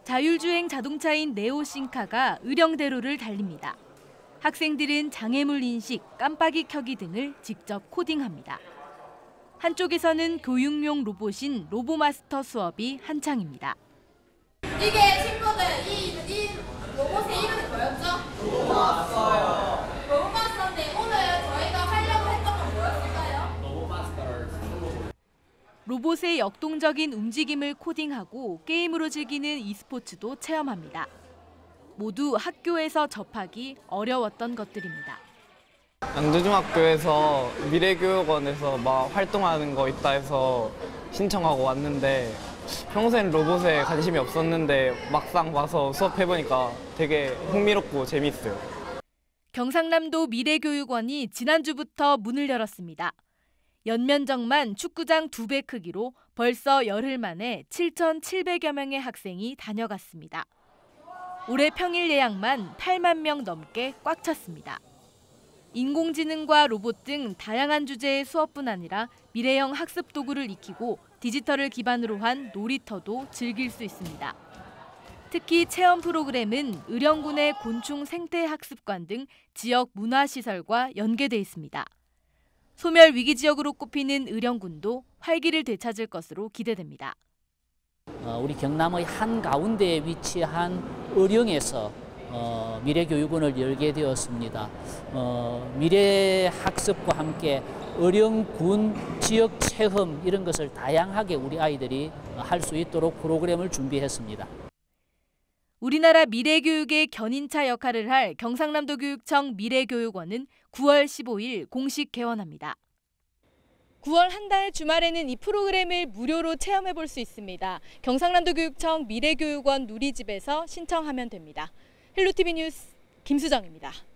자율주행 자동차인 네오신카가 의령대로를 달립니다. 학생들은 장애물 인식, 깜빡이 켜기 등을 직접 코딩합니다. 한쪽에서는 교육용 로봇인 로보마스터 수업이 한창입니다. 이게 친구들, 이 로봇의 이름이 뭐였죠? 로보마스터요. 로보마스터인데 오늘 저희가 하려고 했던 건 뭐였을까요? 로봇의 역동적인 움직임을 코딩하고 게임으로 즐기는 e스포츠도 체험합니다. 모두 학교에서 접하기 어려웠던 것들입니다. 양주중학교에서 미래교육원에서 활동하는 거 있다 해서 신청하고 왔는데 평소엔 로봇에 관심이 없었는데 막상 와서 수업해보니까 되게 흥미롭고 재미있어요. 경상남도 미래교육원이 지난주부터 문을 열었습니다. 연면적만 축구장 2배 크기로 벌써 열흘 만에 7,700여 명의 학생이 다녀갔습니다. 올해 평일 예약만 8만 명 넘게 꽉 찼습니다. 인공지능과 로봇 등 다양한 주제의 수업뿐 아니라 미래형 학습 도구를 익히고 디지털을 기반으로 한 놀이터도 즐길 수 있습니다. 특히 체험 프로그램은 의령군의 곤충 생태학습관 등 지역 문화시설과 연계돼 있습니다. 소멸 위기 지역으로 꼽히는 의령군도 활기를 되찾을 것으로 기대됩니다. 우리 경남의 한가운데에 위치한 의령에서 미래교육원을 열게 되었습니다. 미래학습과 함께 의령군 지역 체험 이런 것을 다양하게 우리 아이들이 할 수 있도록 프로그램을 준비했습니다. 우리나라 미래교육의 견인차 역할을 할 경상남도 교육청 미래교육원은 9월 15일 공식 개원합니다. 9월 한 달 주말에는 이 프로그램을 무료로 체험해 볼 수 있습니다. 경상남도 교육청 미래교육원 누리집에서 신청하면 됩니다. 헬로티비 뉴스 김수정입니다.